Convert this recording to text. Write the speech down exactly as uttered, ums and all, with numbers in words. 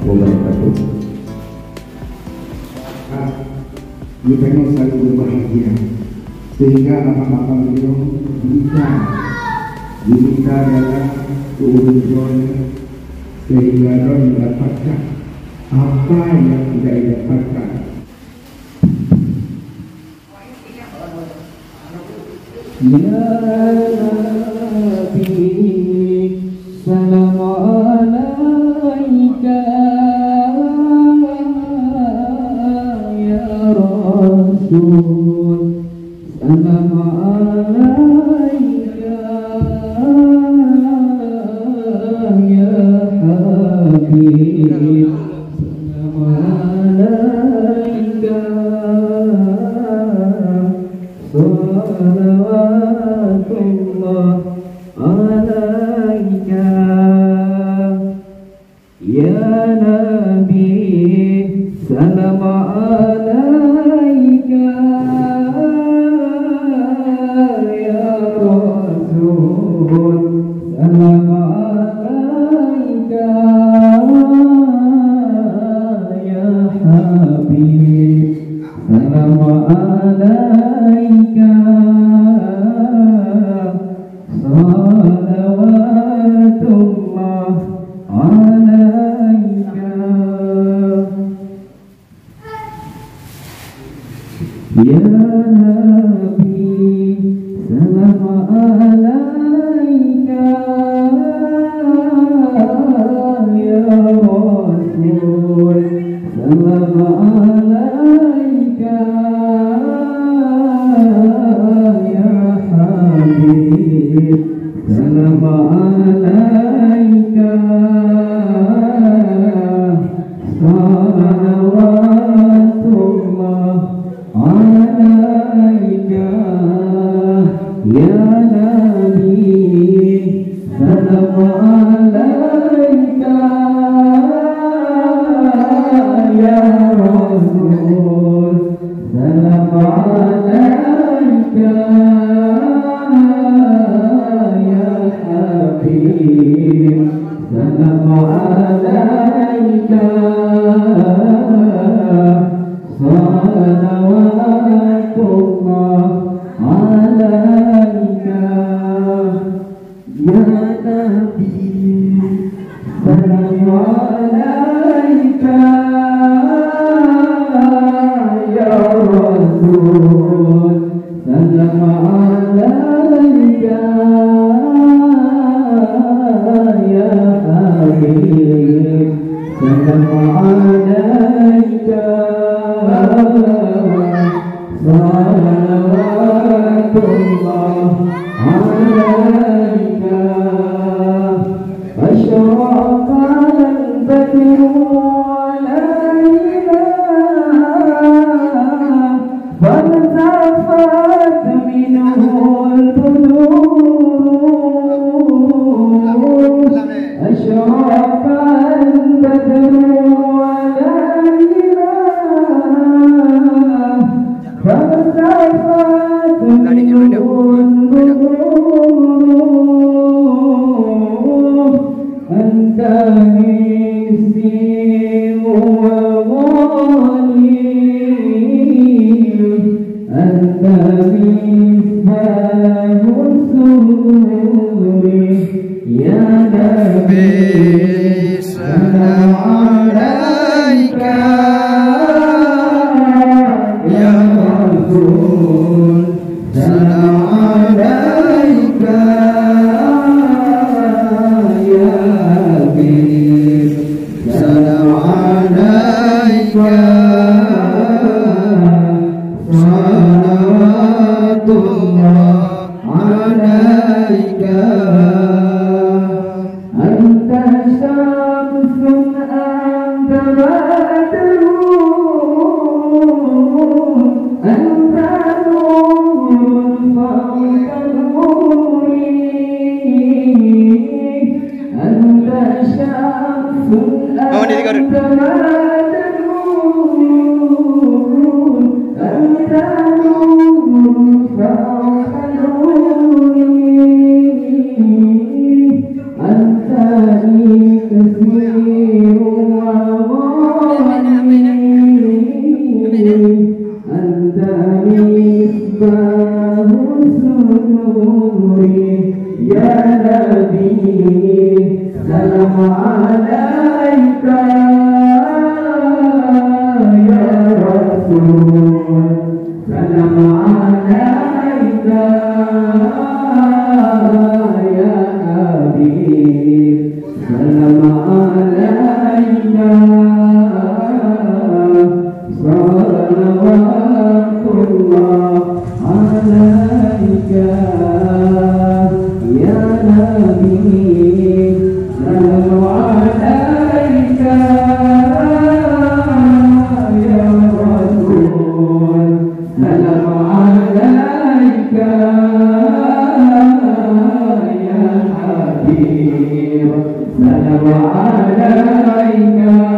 wabarakatuh. Nah, kita pengen saling berbahagia sehingga apa-apa beliau bisa diminta dalam keurungan sehingga dia mendapatkan apa yang tidak didapatkan. Ya Nabi, salam alaika, ya Rasul, salam alaika, ya Habib, salam alaika, salawatullah alaika, ya Nabi, salam alaika, ya Rasul, salam alaika, ya Habib, salam alaika, salawatullah alaika, ya Nabi, salam alaika, ya Rasul, salam alaika, ya Habib, salam alaika, salawatullah alaika, ya Nabi, salam alaika, ya Rasul, salam alaika, ya Habib, salam alaika, salawatullah alaika, ya Nabi, salam alaika, ya Rasul, salam alaika, ya Habib, salam alaika, salawatullah alaika, asyraqal badru alaina, فانتفت منه البدور، أشرق البدر علينا، فانتفت منه البدور، أنت نسيم وغالي، أنت مفتاح السرور، يا نبي سلام عليك، يا رسول سلام عليك، يا حبيب سلام عليك، salawatullah alaika, anta syamsun anta badrun, anta nurun fawqa nuri, anta syamsun anta badrun, anta أنت لي كثير يا حبيب سلام عليك